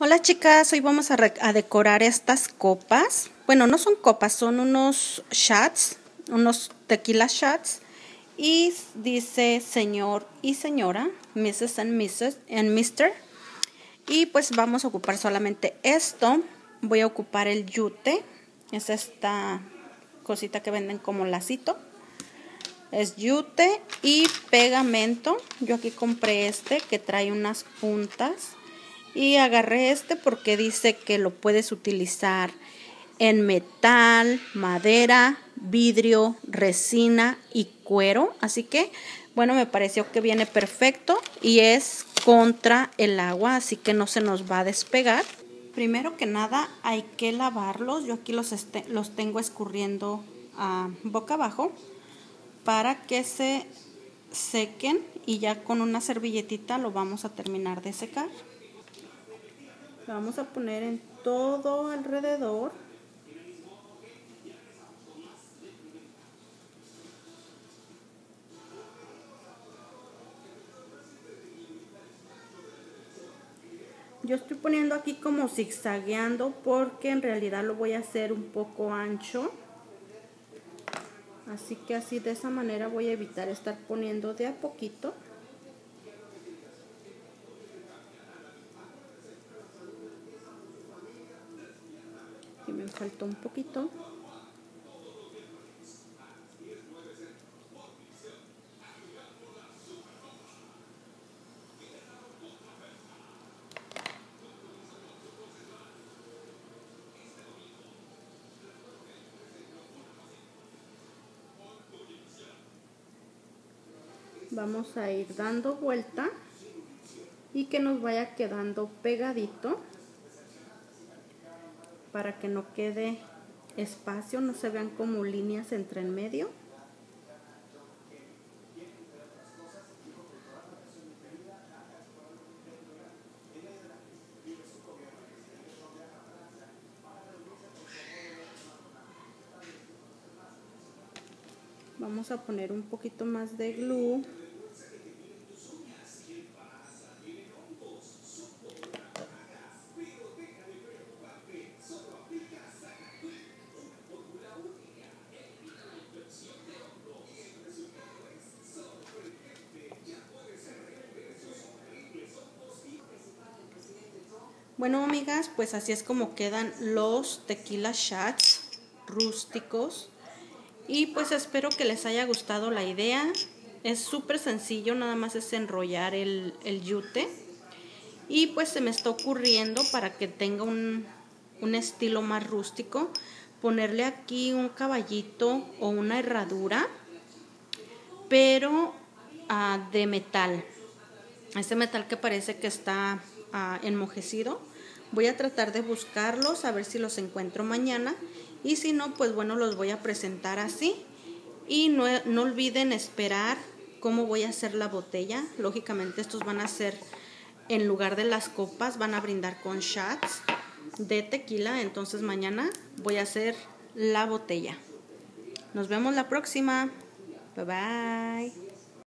Hola chicas, hoy vamos a decorar estas copas. Bueno, no son copas, son unos shots, unos tequila shots. Y dice señor y señora, Mrs. and Mrs. and Mr. Y pues vamos a ocupar solamente esto. Voy a ocupar el yute. Es esta cosita que venden como lacito. Es yute y pegamento. Yo aquí compré este que trae unas puntas. Y agarré este porque dice que lo puedes utilizar en metal, madera, vidrio, resina y cuero. Así que, bueno, me pareció que viene perfecto y es contra el agua, así que no se nos va a despegar. Primero que nada hay que lavarlos. Yo aquí los tengo escurriendo boca abajo para que se sequen y ya con una servilletita lo vamos a terminar de secar. Lo vamos a poner en todo alrededor. Yo estoy poniendo aquí como zigzagueando porque en realidad lo voy a hacer un poco ancho. Así que así de esa manera voy a evitar estar poniendo de a poquito. Y me faltó un poquito. Vamos a ir dando vuelta y que nos vaya quedando pegadito para que no quede espacio, no se vean como líneas entre en medio. Vamos a poner un poquito más de glue. Bueno, amigas, pues así es como quedan los tequila shots rústicos. Y pues espero que les haya gustado la idea. Es súper sencillo, nada más es enrollar el yute. Y pues se me está ocurriendo, para que tenga un estilo más rústico, ponerle aquí un caballito o una herradura, pero de metal. Este metal que parece que está enmojecido. Voy a tratar de buscarlos, a ver si los encuentro mañana. Y si no, pues bueno, los voy a presentar así. Y no olviden esperar cómo voy a hacer la botella. Lógicamente estos van a ser, en lugar de las copas, van a brindar con shots de tequila. Entonces mañana voy a hacer la botella. Nos vemos la próxima. Bye bye.